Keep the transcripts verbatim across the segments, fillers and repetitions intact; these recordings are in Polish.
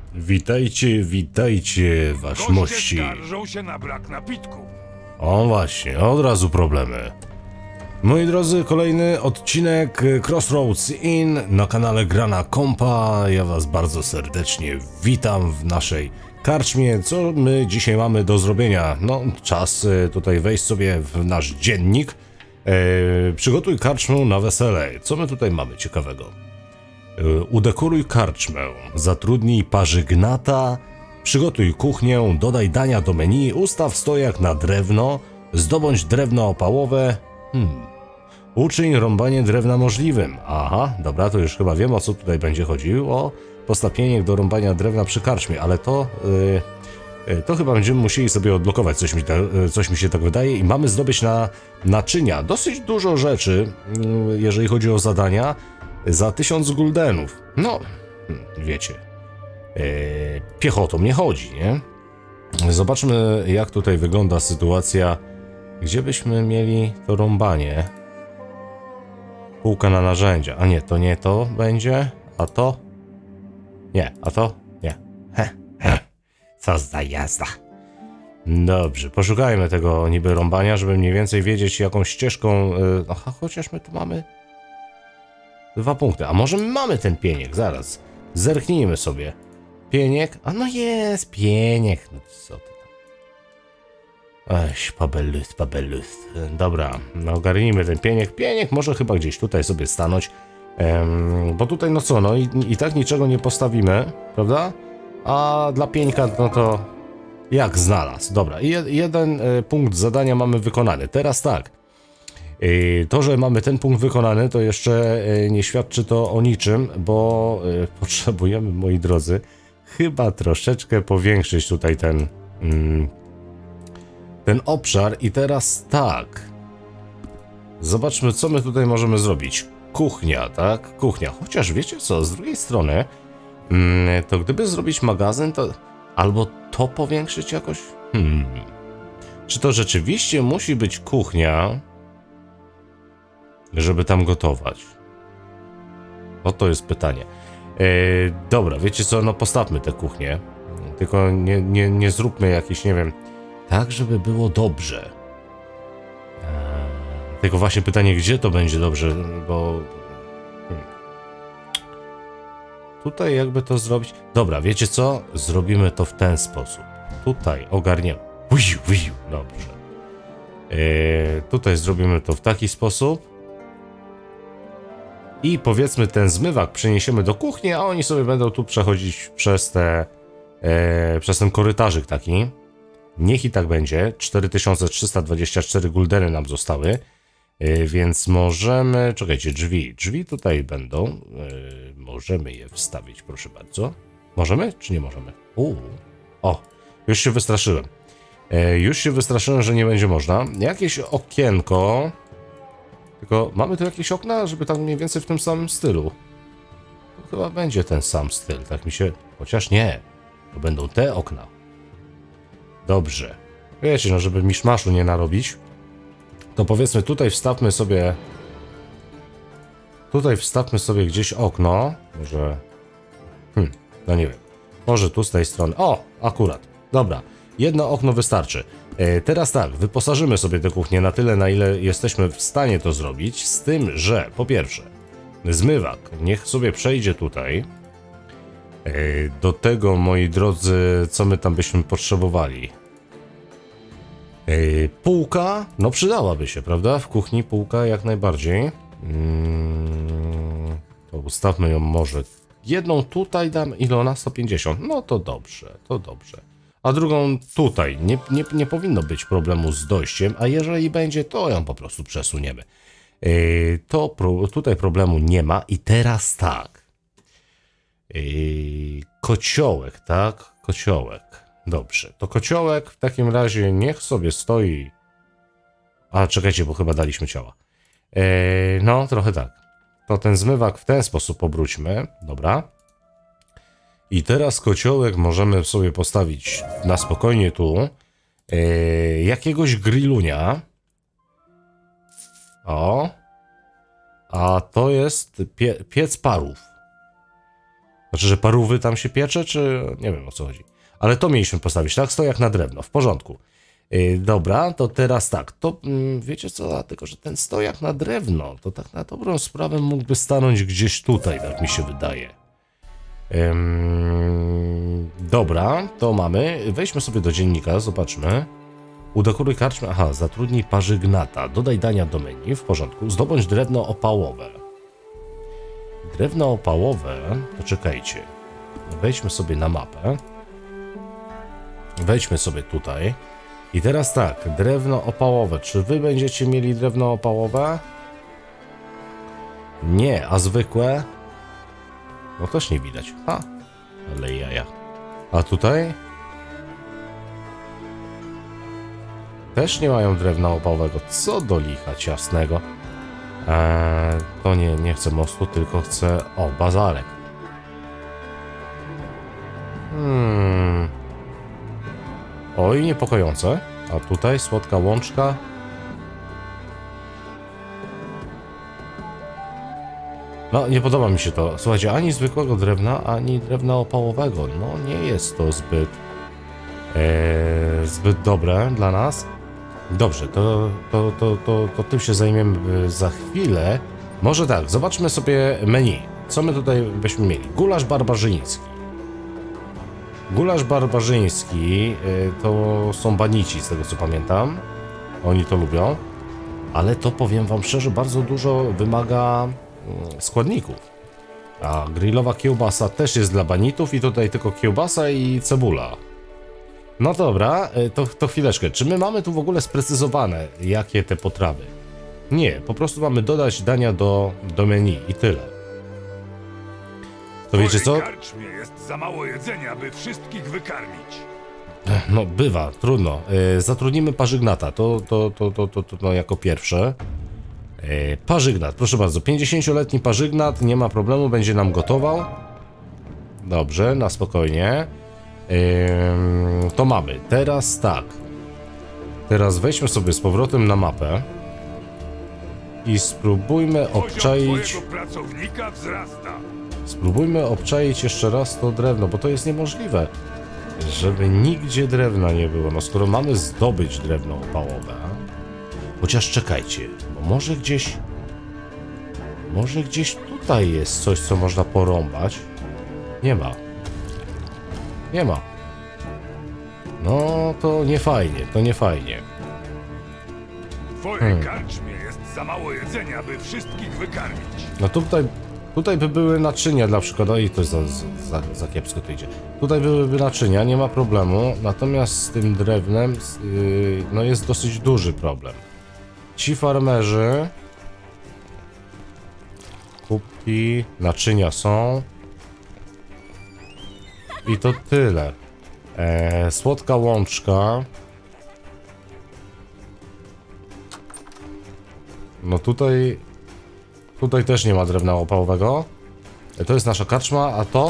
Witajcie, witajcie, wasz mości. Skarżą się na brak napitków. O właśnie, od razu problemy. Moi drodzy, kolejny odcinek Crossroads Inn na kanale Grana Kompa. Ja was bardzo serdecznie witam w naszej karczmie. Co my dzisiaj mamy do zrobienia? No, czas tutaj wejść sobie w nasz dziennik. E, przygotuj karczmę na wesele. Co my tutaj mamy ciekawego? E, udekoruj karczmę, zatrudnij parzygnata, przygotuj kuchnię, dodaj dania do menu, ustaw stojak na drewno, zdobądź drewno opałowe. Hmm. Uczyń rąbanie drewna możliwym. Aha, dobra, to już chyba wiem, o co tutaj będzie chodziło. Postaw pieniek do rąbania drewna przy karczmie, ale to... Yy, yy, to chyba będziemy musieli sobie odblokować, coś mi, ta, yy, coś mi się tak wydaje. I mamy zdobyć na naczynia dosyć dużo rzeczy, yy, jeżeli chodzi o zadania, za tysiąc guldenów. No, wiecie, yy, piechotą nie chodzi, nie? Zobaczmy, jak tutaj wygląda sytuacja. Gdzie byśmy mieli to rąbanie? Półka na narzędzia. A nie, to nie to będzie. A to? Nie, a to? Nie. He, he. Co za jazda. Dobrze, poszukajmy tego niby rąbania, żeby mniej więcej wiedzieć, jaką ścieżką... Yy, aha, chociaż my tu mamy... Dwa punkty. A może my mamy ten pieniek? Zaraz. Zerknijmy sobie. Pieniek? A no jest, pieniek. No co ty? Ech, pabelut, pabelut. Dobra, no ogarnijmy ten pieniek. Pieniek może chyba gdzieś tutaj sobie stanąć. Um, bo tutaj no co, no i, i tak niczego nie postawimy, prawda? A dla pieńka no to jak znalazł. Dobra, jed, jeden y, punkt zadania mamy wykonany. Teraz tak. Y, to, że mamy ten punkt wykonany, to jeszcze y, nie świadczy to o niczym, bo y, potrzebujemy, moi drodzy, chyba troszeczkę powiększyć tutaj ten... Mm, ten obszar. I teraz tak. Zobaczmy, co my tutaj możemy zrobić. Kuchnia, tak? Kuchnia. Chociaż wiecie co, z drugiej strony mm, to gdyby zrobić magazyn, to albo to powiększyć jakoś? Hmm. Czy to rzeczywiście musi być kuchnia, żeby tam gotować? Oto jest pytanie. E, dobra, wiecie co, no postawmy tę kuchnię. Tylko nie, nie, nie zróbmy jakiś, nie wiem, tak, żeby było dobrze. Eee, tylko właśnie pytanie, gdzie to będzie dobrze, bo... Hmm. Tutaj jakby to zrobić... Dobra, wiecie co? Zrobimy to w ten sposób. Tutaj ogarniemy. Uiu, uiu, dobrze. Eee, tutaj zrobimy to w taki sposób. I powiedzmy ten zmywak przeniesiemy do kuchni, a oni sobie będą tu przechodzić przez te... Eee, przez ten korytarzyk taki. Niech i tak będzie. cztery tysiące trzysta dwadzieścia cztery guldeny nam zostały. Yy, więc możemy... Czekajcie, drzwi. Drzwi tutaj będą. Yy, możemy je wstawić, proszę bardzo. Możemy, czy nie możemy? Uuu. O, już się wystraszyłem. Yy, już się wystraszyłem, że nie będzie można. Jakieś okienko. Tylko mamy tu jakieś okna, żeby tak mniej więcej w tym samym stylu. To chyba będzie ten sam styl. Tak mi się... Chociaż nie. To będą te okna. Dobrze. Wiecie, no żeby miszmaszu nie narobić, to powiedzmy tutaj wstawmy sobie... Tutaj wstawmy sobie gdzieś okno. Może... Hmm, no nie wiem. Może tu z tej strony. O, akurat. Dobra. Jedno okno wystarczy. E, teraz tak, wyposażymy sobie tę kuchnię na tyle, na ile jesteśmy w stanie to zrobić. Z tym, że po pierwsze, zmywak niech sobie przejdzie tutaj. E, do tego, moi drodzy, co my tam byśmy potrzebowali? Yy, półka, no przydałaby się, prawda? W kuchni półka jak najbardziej. Yy, to ustawmy ją może. Jedną tutaj dam, ile ona? sto pięćdziesiąt. No to dobrze, to dobrze. A drugą tutaj. Nie, nie, nie powinno być problemu z dojściem, a jeżeli będzie, to ją po prostu przesuniemy. Yy, to pro, tutaj problemu nie ma. I teraz tak. Yy, kociołek, tak? Kociołek. Dobrze, to kociołek w takim razie niech sobie stoi... A, czekajcie, bo chyba daliśmy ciała. Eee, no, trochę tak. To ten zmywak w ten sposób obróćmy. Dobra. I teraz kociołek możemy sobie postawić na spokojnie tu. Eee, jakiegoś grillunia. O. A to jest pie piec parów. Znaczy, że parówy tam się piecze, czy... Nie wiem, o co chodzi. Ale to mieliśmy postawić, tak? Stojak na drewno, w porządku. Yy, dobra, to teraz tak. To yy, wiecie co? Dlatego, że ten stojak na drewno, to tak na dobrą sprawę mógłby stanąć gdzieś tutaj, tak mi się wydaje. Yy, dobra, to mamy. Wejdźmy sobie do dziennika, zobaczmy. Udekoruj karczmę. Aha, zatrudnij parzygnata. Dodaj dania do menu, w porządku. Zdobądź drewno opałowe. Drewno opałowe, poczekajcie. Wejdźmy sobie na mapę. Wejdźmy sobie tutaj. I teraz tak, drewno opałowe. Czy wy będziecie mieli drewno opałowe? Nie, a zwykłe? No też nie widać. Ha, ale jaja. A tutaj? Też nie mają drewna opałowego. Co do licha ciasnego. Eee, to nie, nie chcę mostu, tylko chcę... O, bazarek. Hmm. Oj, niepokojące. A tutaj słodka łączka. No, nie podoba mi się to. Słuchajcie, ani zwykłego drewna, ani drewna opałowego. No, nie jest to zbyt... Eee, zbyt dobre dla nas. Dobrze, to, to, to, to, to tym się zajmiemy za chwilę. Może tak, zobaczmy sobie menu. Co my tutaj byśmy mieli? Gulasz barbarzyński. Gulasz barbarzyński to są banici, z tego co pamiętam. Oni to lubią. Ale to, powiem wam szczerze, bardzo dużo wymaga składników. A grillowa kiełbasa też jest dla banitów i tutaj tylko kiełbasa i cebula. No dobra, to, to chwileczkę. Czy my mamy tu w ogóle sprecyzowane, jakie te potrawy? Nie, po prostu mamy dodać dania do, do menu i tyle. To wiecie co? W karczmie jest za mało jedzenia, by wszystkich wykarmić. No bywa, trudno. Yy, zatrudnimy parzygnata, to, to, to, to, to, to no, jako pierwsze. Yy, parzygnat, proszę bardzo, pięćdziesięcioletni parzygnat, nie ma problemu, będzie nam gotował. Dobrze, na spokojnie. Yy, to mamy. Teraz tak. Teraz wejdźmy sobie z powrotem na mapę i spróbujmy obczaić... pracownika wzrasta. Spróbujmy obczaić jeszcze raz to drewno, bo to jest niemożliwe, żeby nigdzie drewna nie było. No skoro mamy zdobyć drewno opałowe, chociaż czekajcie, bo może gdzieś... Może gdzieś tutaj jest coś, co można porąbać. Nie ma. Nie ma. No to nie fajnie, to nie fajnie. W twojej hmm. karczmie jest za mało jedzenia, by wszystkich wykarmić. No tutaj, tutaj by były naczynia dla przykładu, i to jest za, za, za kiepsko to idzie. Tutaj byłyby naczynia, nie ma problemu, natomiast z tym drewnem yy, no jest dosyć duży problem. Ci farmerzy... Kubki, naczynia są. I to tyle. Eee, słodka łączka. No tutaj... Tutaj też nie ma drewna opałowego. E, to jest nasza karczma, a to...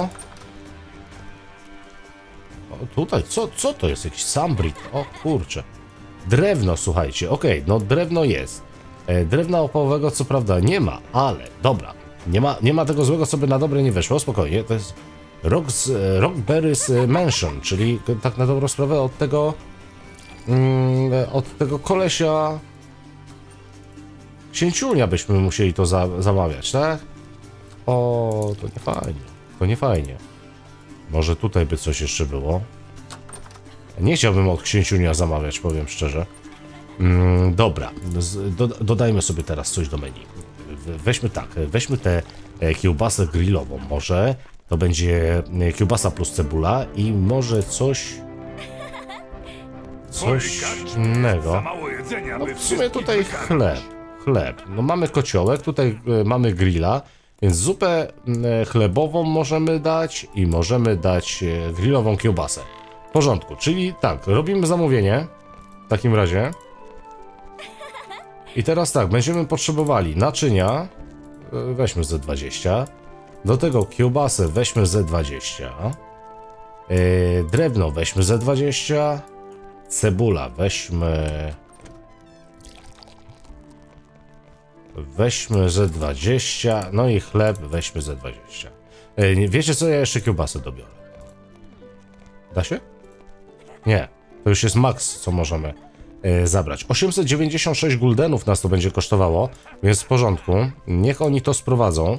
O, tutaj, co, co to jest? Jakiś sambrit? O kurczę. Drewno, słuchajcie, okej, okay, no drewno jest. E, drewna opałowego co prawda nie ma, ale dobra. Nie ma, nie ma tego złego, co by na dobre nie weszło, spokojnie, to jest... Rock's, Rockberry's Mansion, czyli tak na dobrą sprawę od tego mm, od tego kolesia księciunia byśmy musieli to za, zamawiać, tak? O, to nie fajnie, to nie fajnie. Może tutaj by coś jeszcze było. Nie chciałbym od księciunia zamawiać, powiem szczerze. Mm, dobra, do, dodajmy sobie teraz coś do menu. Weźmy tak, weźmy tę kiełbasę grillową może. To będzie kiełbasa plus cebula i może coś... Coś innego. No w sumie tutaj chleb. Chleb. No mamy kociołek, tutaj mamy grilla, więc zupę chlebową możemy dać i możemy dać grillową kiełbasę. W porządku, czyli tak, robimy zamówienie w takim razie. I teraz tak, będziemy potrzebowali naczynia, weźmy ze dwadzieścia. Do tego kiełbasę weźmy ze dwadzieścia. Yy, drewno weźmy ze dwadzieścia. Cebula weźmy... Weźmy ze dwadzieścia. No i chleb weźmy ze dwadzieścia. E, nie, wiecie co, ja jeszcze kiełbasę dobiorę. Da się? Nie. To już jest maks, co możemy e, zabrać. osiemset dziewięćdziesiąt sześć guldenów nas to będzie kosztowało, więc w porządku. Niech oni to sprowadzą.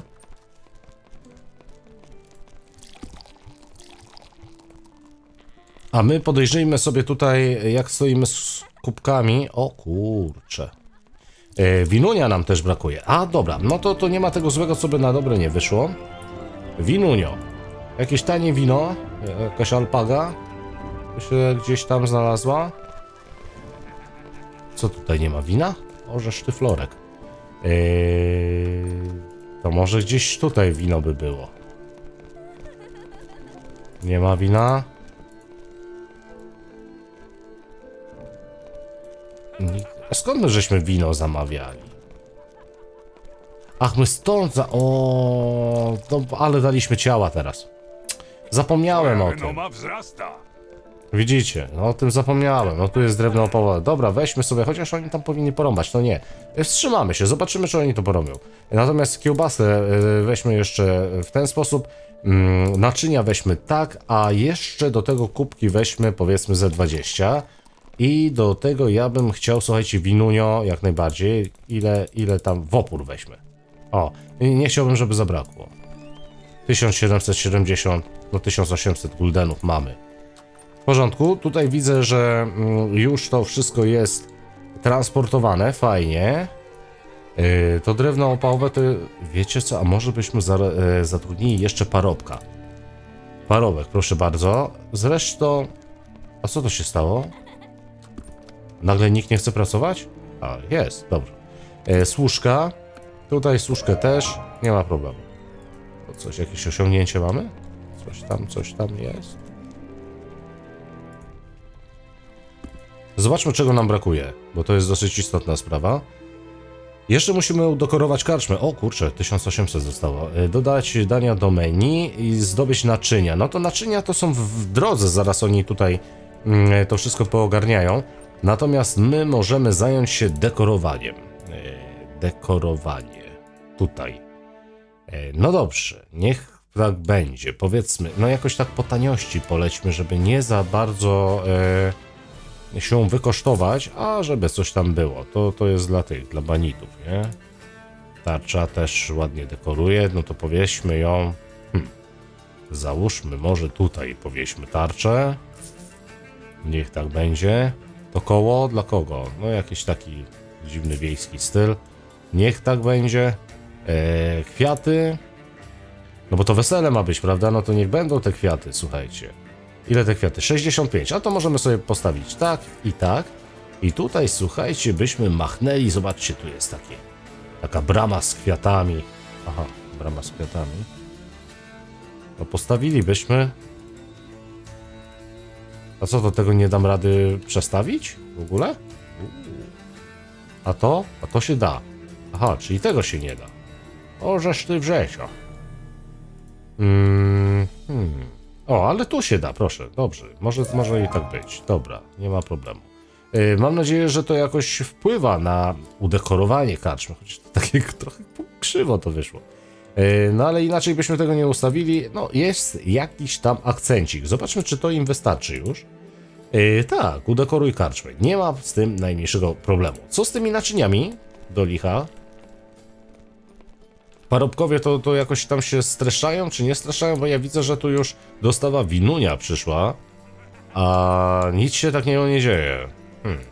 A my podejrzyjmy sobie tutaj, jak stoimy z kubkami. O kurcze. E, winunia nam też brakuje. A dobra, no to, to nie ma tego złego, co by na dobre nie wyszło. Winunio. Jakieś tanie wino. Jakaś alpaga się gdzieś tam znalazła. Co tutaj nie ma wina? Może sztyflorek. Eee, to może gdzieś tutaj wino by było. Nie ma wina. A skąd my żeśmy wino zamawiali? Ach, my stąd za... O, to, ale daliśmy ciała teraz. Zapomniałem o tym. wzrasta. Widzicie, no o tym zapomniałem. No tu jest drewno opałowe. Dobra, weźmy sobie, chociaż oni tam powinni porąbać. No nie. Wstrzymamy się, zobaczymy, czy oni to porobią. Natomiast kiełbasę weźmy jeszcze w ten sposób. Naczynia weźmy tak, a jeszcze do tego kubki weźmy powiedzmy ze dwadzieścia. I do tego ja bym chciał, słuchajcie, winunio jak najbardziej. Ile, ile tam w opór weźmy. O, nie chciałbym, żeby zabrakło. tysiąc siedemset siedemdziesiąt, no tysiąc osiemset guldenów mamy. W porządku, tutaj widzę, że mm, już to wszystko jest transportowane, fajnie. Yy, to drewno opałowe to, wiecie co, a może byśmy za, yy, zatrudnili jeszcze parobka. Parobek, proszę bardzo. Zresztą, a co to się stało? Nagle nikt nie chce pracować? A, jest, dobrze. Yy, służka, tutaj służkę też, nie ma problemu. To coś, jakieś osiągnięcie mamy? Coś tam, coś tam jest. Zobaczmy, czego nam brakuje, bo to jest dosyć istotna sprawa. Jeszcze musimy udekorować karczmę. O kurczę, tysiąc osiemset zostało. Dodać dania do menu i zdobyć naczynia. No to naczynia to są w drodze, zaraz oni tutaj mm, to wszystko poogarniają. Natomiast my możemy zająć się dekorowaniem. Dekorowanie. Tutaj. No dobrze, niech tak będzie. Powiedzmy, no jakoś tak po taniości polećmy, żeby nie za bardzo... E, się wykosztować, a żeby coś tam było. To, to jest dla tych, dla banitów, nie? Tarcza też ładnie dekoruje, no to powieśmy ją. Hm. Załóżmy może tutaj, powieśmy tarczę. Niech tak będzie. To koło dla kogo? No jakiś taki dziwny wiejski styl. Niech tak będzie. Eee, kwiaty. No bo to wesele ma być, prawda? No to niech będą te kwiaty, słuchajcie. Ile te kwiaty? sześćdziesiąt pięć. A to możemy sobie postawić tak i tak. I tutaj, słuchajcie, byśmy machnęli. Zobaczcie, tu jest takie, taka brama z kwiatami. Aha, brama z kwiatami. No postawilibyśmy. A co, do tego nie dam rady przestawić? W ogóle? A to? A to się da. Aha, czyli tego się nie da. O, żeż ty wrzesio. Mm, hmm. O, ale tu się da, proszę, dobrze, może, może i tak być, dobra, nie ma problemu. Yy, mam nadzieję, że to jakoś wpływa na udekorowanie karczmy, chociaż to takie trochę krzywo to wyszło. Yy, no ale inaczej byśmy tego nie ustawili, no jest jakiś tam akcencik, zobaczmy, czy to im wystarczy już. Yy, tak, udekoruj karczmy, nie ma z tym najmniejszego problemu. Co z tymi naczyniami do licha? Parobkowie to, to jakoś tam się streszają, czy nie streszają, bo ja widzę, że tu już dostawa winunia przyszła, a nic się takiego nie dzieje. Hmm.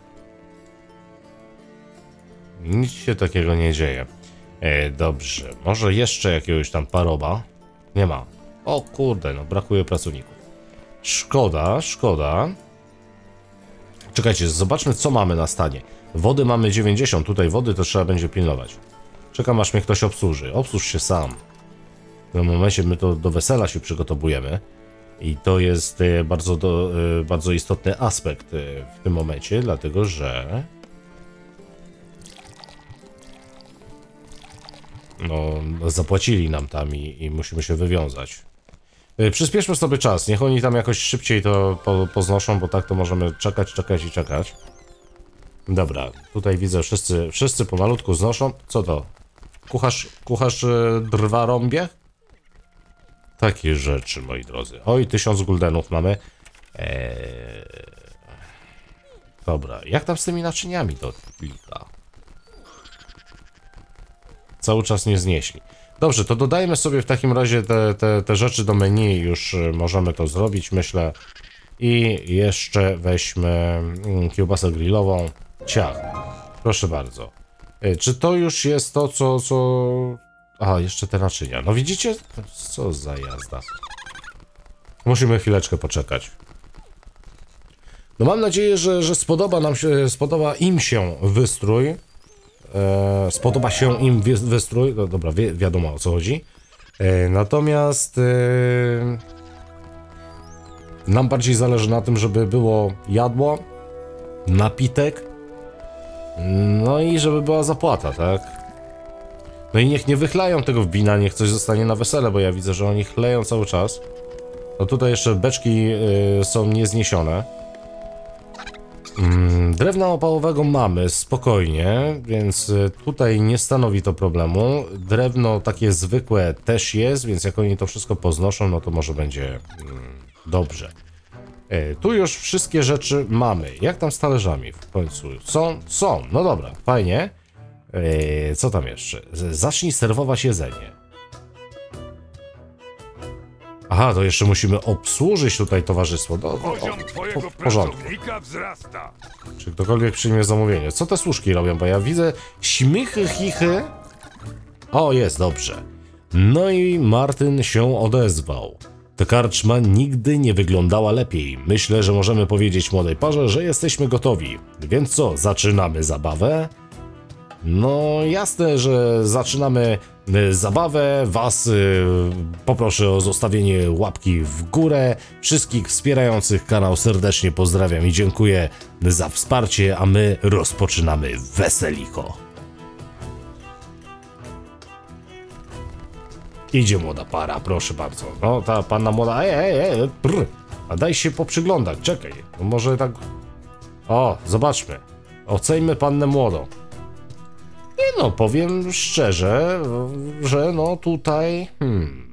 Nic się takiego nie dzieje. E, dobrze, może jeszcze jakiegoś tam paroba? Nie ma. O kurde, no brakuje pracowników. Szkoda, szkoda. Czekajcie, zobaczmy, co mamy na stanie. Wody mamy dziewięćdziesiąt, tutaj wody to trzeba będzie pilnować. Czekam, aż mnie ktoś obsłuży. Obsłuż się sam. W tym momencie my to do wesela się przygotowujemy. I to jest bardzo, do, bardzo istotny aspekt w tym momencie, dlatego że... No, zapłacili nam tam i, i musimy się wywiązać. Przyspieszmy sobie czas. Niech oni tam jakoś szybciej to po, poznoszą, bo tak to możemy czekać, czekać i czekać. Dobra, tutaj widzę, wszyscy, wszyscy pomalutku znoszą. Co to? Kucharz, kucharz drwa rąbie? takie rzeczy, moi drodzy. Oj, tysiąc guldenów mamy. Eee... Dobra, jak tam z tymi naczyniami to klika? Cały czas nie znieśli. Dobrze, to dodajmy sobie w takim razie te, te, te rzeczy do menu. Już możemy to zrobić, myślę. I jeszcze weźmy kiełbasę grillową. Ciach. Proszę bardzo. Czy to już jest to, co... co... Aha, jeszcze te naczynia. No widzicie? Co za jazda. Musimy chwileczkę poczekać. No mam nadzieję, że, że spodoba nam się, spodoba im się wystrój. E, spodoba się im wi wystrój. No dobra, wi wiadomo o co chodzi. E, natomiast e, nam bardziej zależy na tym, żeby było jadło, napitek, no i żeby była zapłata, tak? No i niech nie wychlają tego wina, niech coś zostanie na wesele, bo ja widzę, że oni chleją cały czas. No tutaj jeszcze beczki y, są niezniesione. Mm, drewna opałowego mamy, spokojnie, więc y, tutaj nie stanowi to problemu. Drewno takie zwykłe też jest, więc jak oni to wszystko poznoszą, no to może będzie y, dobrze. Y, tu już wszystkie rzeczy mamy. Jak tam z talerzami w końcu? Są? Są. No dobra, fajnie. Yy, co tam jeszcze? Zacznij serwować jedzenie. Aha, to jeszcze musimy obsłużyć tutaj towarzystwo. Do, do, Poziom o, twojego w porządku. pracownika wzrasta. Czy ktokolwiek przyjmie zamówienie? Co te służki robią? Bo ja widzę śmichy, chichy. O, jest, dobrze. No i Martyn się odezwał. Ta karczma nigdy nie wyglądała lepiej. Myślę, że możemy powiedzieć młodej parze, że jesteśmy gotowi. Więc co, zaczynamy zabawę? No jasne, że zaczynamy y, zabawę, was y, poproszę o zostawienie łapki w górę, wszystkich wspierających kanał serdecznie pozdrawiam i dziękuję za wsparcie, a my rozpoczynamy weseliko. Idzie młoda para, proszę bardzo. No ta panna młoda, ej, ej, ej, prr, a daj się poprzyglądać, czekaj, no może tak... O, zobaczmy, oceńmy pannę młodą. Nie no, powiem szczerze, że no tutaj... Hmm,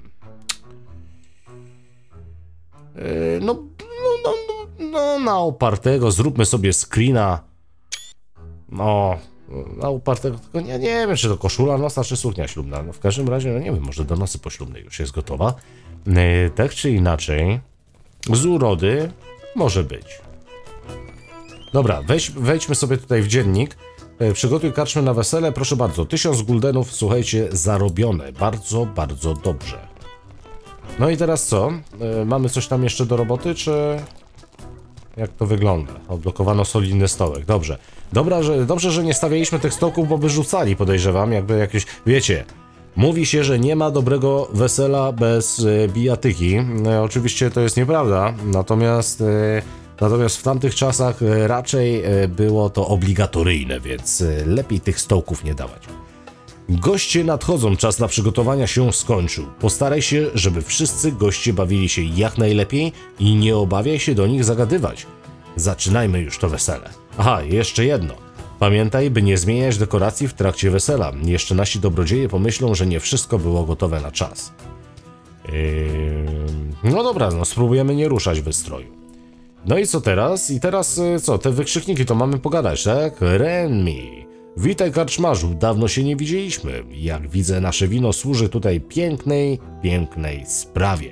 yy, no, no, no, no, no, na opartego zróbmy sobie screena. No, na opartego, tylko nie, nie wiem, czy to koszula nocna, czy suknia ślubna. No w każdym razie, no nie wiem, może do nosy poślubnej już jest gotowa. Yy, tak czy inaczej, z urody może być. Dobra, weź, wejdźmy sobie tutaj w dziennik. Przygotuj karczmę na wesele, proszę bardzo, tysiąc guldenów, słuchajcie, zarobione, bardzo, bardzo dobrze. No i teraz co? Yy, mamy coś tam jeszcze do roboty, czy... Jak to wygląda? Odblokowano solidny stołek, dobrze. Dobra, że, dobrze, że nie stawialiśmy tych stołków, bo by rzucali, podejrzewam, jakby jakieś... Wiecie, mówi się, że nie ma dobrego wesela bez yy, bijatyki. Yy, oczywiście to jest nieprawda, natomiast... Yy, Natomiast w tamtych czasach raczej było to obligatoryjne, więc lepiej tych stołków nie dawać. Goście nadchodzą, czas na przygotowania się skończył. Postaraj się, żeby wszyscy goście bawili się jak najlepiej i nie obawiaj się do nich zagadywać. Zaczynajmy już to wesele. Aha, jeszcze jedno. Pamiętaj, by nie zmieniać dekoracji w trakcie wesela. Jeszcze nasi dobrodzieje pomyślą, że nie wszystko było gotowe na czas. Yy... No dobra, no spróbujemy nie ruszać wystroju. No i co teraz? I teraz co? Te wykrzykniki to mamy pogadać, tak? Renmi. Witaj karczmarzu, dawno się nie widzieliśmy. Jak widzę, nasze wino służy tutaj pięknej, pięknej sprawie.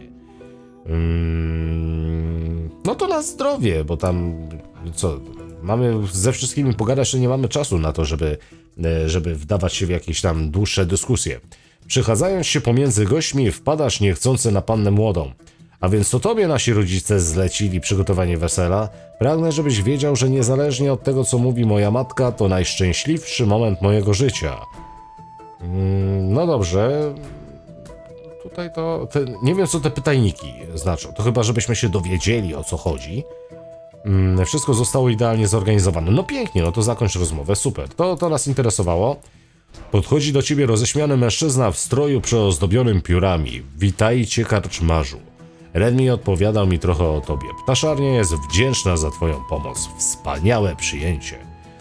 Hmm, no to na zdrowie, bo tam co? Mamy ze wszystkimi pogadać, że nie mamy czasu na to, żeby, żeby wdawać się w jakieś tam dłuższe dyskusje. Przechadzając się pomiędzy gośćmi, wpadasz niechcący na pannę młodą. A więc to tobie nasi rodzice zlecili przygotowanie wesela. Pragnę, żebyś wiedział, że niezależnie od tego, co mówi moja matka, to najszczęśliwszy moment mojego życia. Mm, no dobrze. Tutaj to... Te, nie wiem, co te pytajniki znaczą. To chyba, żebyśmy się dowiedzieli, o co chodzi. Mm, wszystko zostało idealnie zorganizowane. No pięknie, no to zakończ rozmowę. Super. To, to nas interesowało. Podchodzi do ciebie roześmiany mężczyzna w stroju przeozdobionym piórami. Witajcie, karczmarzu. Renmi odpowiadał mi trochę o tobie. Ptaszarnia jest wdzięczna za twoją pomoc. Wspaniałe przyjęcie.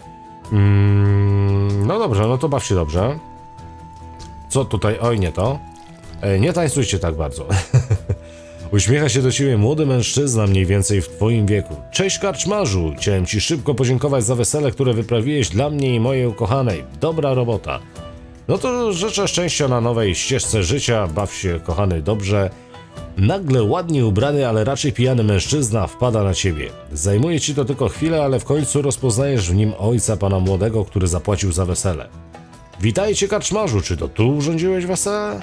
Mm, no dobrze, no to baw się dobrze. Co tutaj? Oj, nie to. E, nie tańcujcie tak bardzo. Uśmiecha się do ciebie młody mężczyzna mniej więcej w twoim wieku. Cześć karczmarzu, chciałem ci szybko podziękować za wesele, które wyprawiłeś dla mnie i mojej ukochanej. Dobra robota. No to życzę szczęścia na nowej ścieżce życia, baw się kochany dobrze. Nagle ładnie ubrany, ale raczej pijany mężczyzna wpada na ciebie. Zajmuje ci to tylko chwilę, ale w końcu rozpoznajesz w nim ojca pana młodego, który zapłacił za wesele. Witajcie karczmarzu, czy to tu urządziłeś wesele?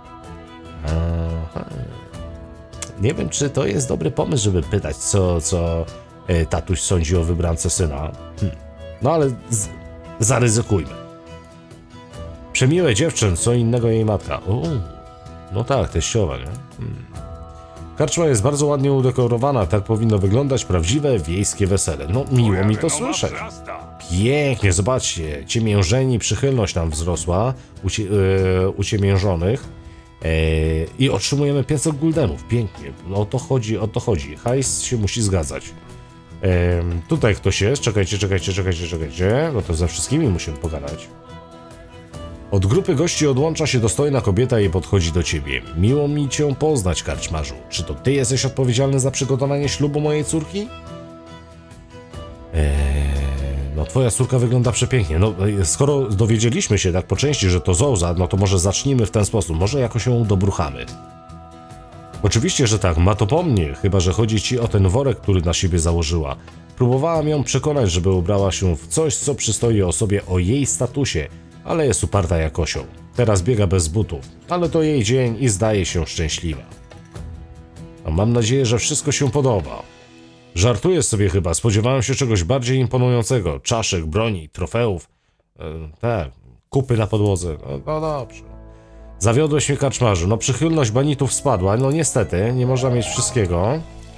Aha. Nie wiem, czy to jest dobry pomysł, żeby pytać, co, co e, tatuś sądzi o wybrance syna. Hm. No ale z, zaryzykujmy. Przemiłe dziewczyn, co innego jej matka. O, no tak, teściowa, nie? Hmm. Karczma jest bardzo ładnie udekorowana, tak powinno wyglądać prawdziwe wiejskie wesele. No, miło mi to słyszeć. Pięknie, zobaczcie, ciemiężeni, przychylność nam wzrosła u, cie, yy, u ciemiężonych yy, i otrzymujemy pięćset guldenów. Pięknie, no o to chodzi, o to chodzi. Hajs się musi zgadzać. Yy, tutaj ktoś jest, czekajcie, czekajcie, czekajcie, czekajcie, no to ze wszystkimi musimy pogadać. Od grupy gości odłącza się dostojna kobieta i podchodzi do ciebie. Miło mi cię poznać, karczmarzu. Czy to ty jesteś odpowiedzialny za przygotowanie ślubu mojej córki? Eee, no twoja córka wygląda przepięknie. No skoro dowiedzieliśmy się tak po części, że to Zouza, no to może zacznijmy w ten sposób. Może jakoś ją dobruchamy. Oczywiście, że tak. Ma to po mnie, chyba że chodzi ci o ten worek, który na siebie założyła. Próbowałam ją przekonać, żeby ubrała się w coś, co przystoi osobie o jej statusie, ale jest uparta jak osioł. Teraz biega bez butów, ale to jej dzień i zdaje się szczęśliwa. A mam nadzieję, że wszystko się podoba. Żartuję sobie chyba, spodziewałem się czegoś bardziej imponującego. Czaszek, broni, trofeów. E, tak, kupy na podłodze. No, no dobrze. Zawiodłeś mnie, karczmarzu. No przychylność banitów spadła. No niestety, nie można mieć wszystkiego.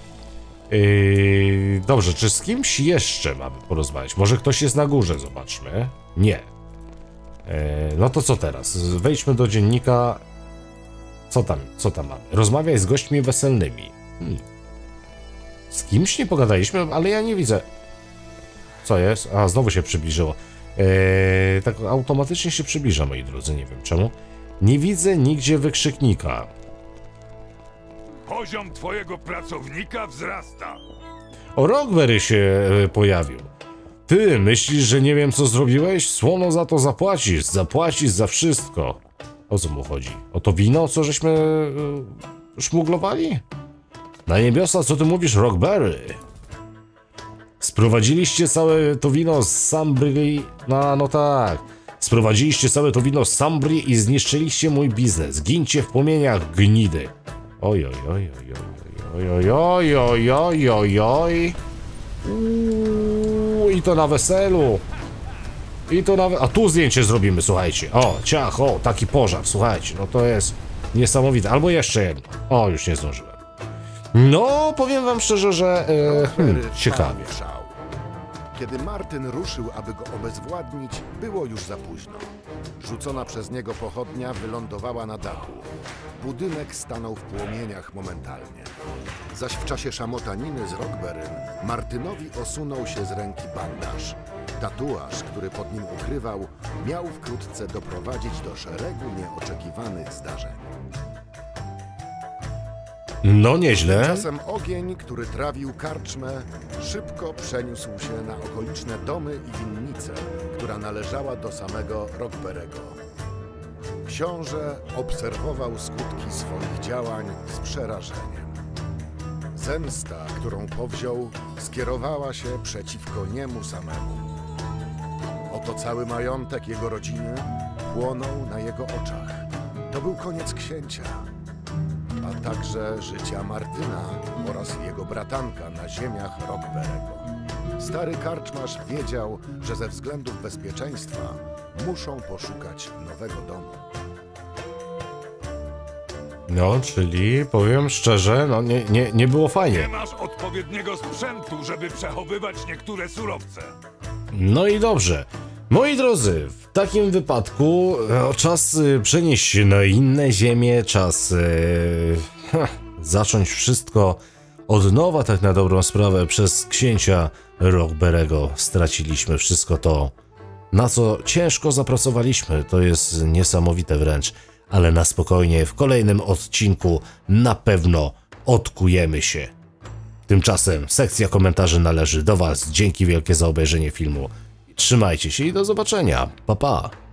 Yy, dobrze, czy z kimś jeszcze mamy porozmawiać? Może ktoś jest na górze, zobaczmy. Nie. No to co teraz? Wejdźmy do dziennika. Co tam, co tam mamy? Rozmawiaj z gośćmi weselnymi. Hmm. Z kimś nie pogadaliśmy, ale ja nie widzę. Co jest? A, znowu się przybliżyło. Eee, tak automatycznie się przybliża, moi drodzy, nie wiem czemu. Nie widzę nigdzie wykrzyknika. Poziom twojego pracownika wzrasta. O, Rockberry się pojawił. Ty myślisz, że nie wiem, co zrobiłeś? Słono za to zapłacisz, zapłacisz za wszystko. O co mu chodzi? O to wino, co żeśmy yy, szmuglowali? Na niebiosa, co ty mówisz, Rockberry? Sprowadziliście całe to wino z Sambrii? No, no tak. Sprowadziliście całe to wino z Sambrii i zniszczyliście mój biznes. Gincie w płomieniach, gnidy. Oj, oj, oj, oj, oj, oj, oj, oj, oj, oj, oj. Uuu, i to na weselu. I to na... A tu zdjęcie zrobimy, słuchajcie. O, ciach, o, taki pożar, słuchajcie. No to jest niesamowite. Albo jeszcze jedno. O, już nie zdążyłem. No, powiem wam szczerze, że... E, hmm, ciekawie. Kiedy Martyn ruszył, aby go obezwładnić, było już za późno. Rzucona przez niego pochodnia wylądowała na dachu. Budynek stanął w płomieniach momentalnie. Zaś w czasie szamotaniny z Rockberrym Martynowi osunął się z ręki bandaż. Tatuaż, który pod nim ukrywał, miał wkrótce doprowadzić do szeregu nieoczekiwanych zdarzeń. No nieźle. Czasem ogień, który trawił karczmę, szybko przeniósł się na okoliczne domy i winnicę, która należała do samego Rockberego. Książę obserwował skutki swoich działań z przerażeniem. Zemsta, którą powziął, skierowała się przeciwko niemu samemu. Oto cały majątek jego rodziny płonął na jego oczach. To był koniec księcia, a także życia Martyna oraz jego bratanka na ziemiach Rockberego. Stary karczmarz wiedział, że ze względów bezpieczeństwa muszą poszukać nowego domu. No, czyli powiem szczerze, no nie, nie, nie było fajnie. Nie masz odpowiedniego sprzętu, żeby przechowywać niektóre surowce. No i dobrze. Moi drodzy, w takim wypadku no, czas y, przenieść się na inne ziemie, czas y, ha, zacząć wszystko od nowa, tak na dobrą sprawę. Przez księcia Rockberego straciliśmy wszystko to, na co ciężko zapracowaliśmy. To jest niesamowite wręcz, ale na spokojnie w kolejnym odcinku na pewno odkujemy się. Tymczasem sekcja komentarzy należy do was. Dzięki wielkie za obejrzenie filmu. Trzymajcie się i do zobaczenia. Pa, pa.